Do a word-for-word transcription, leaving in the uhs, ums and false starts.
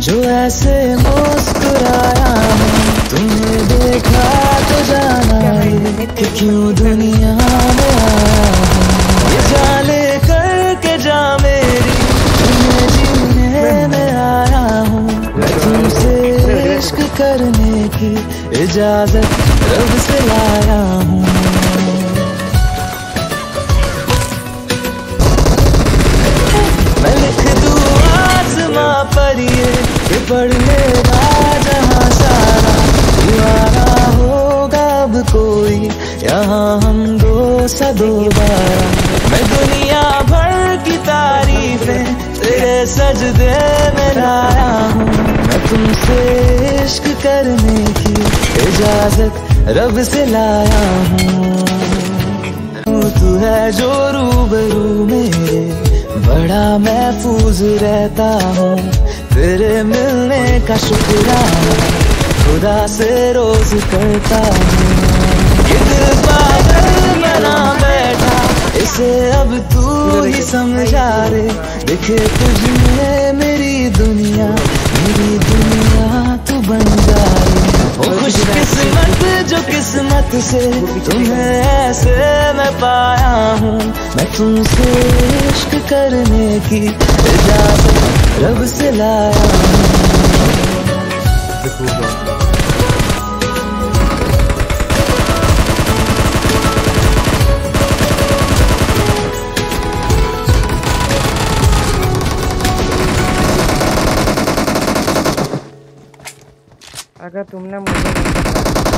जो ऐसे मुस्कुराया हूँ। तुम्हें देखा तो जाना है कि क्यों दुनिया में आया हूँ। ये जाले करके जा मेरी, तुम्हें जीने में आया हूँ। मैं तुमसे इश्क करने की इजाजत रब से लाया हूँ। मैं लिख दूँ आसमां पर ये कि पढ़ लेगा जहाँ सारा। दीवाना होगा अब कोई यहाँ हम दो सा दोबारा। मैं दुनिया भर की तारीफें तेरे सजदे में लाया हूँ। मैं तुमसे इश्क करने की इजाजत रब से लाया हूँ। तू है जो रूबरू मेरे, बड़ा महफूज रहता हूँ। तेरे मिलने का शुक्राना खुदा से रोज करता हूँ। ये दिल पागल बना बैठा, इसे अब तू ही समझा रे। दिखे तुझमें मेरी दुनिया, मेरी दुनिया तू बन जा रे। ओ खुशकिस्मत जो किस्मत से तुम्हें ऐसे मैं पाया हूँ। मैं तुमसे इश्क करने की इजाजत रब से लाया हूँ। अगर तुमने मुझे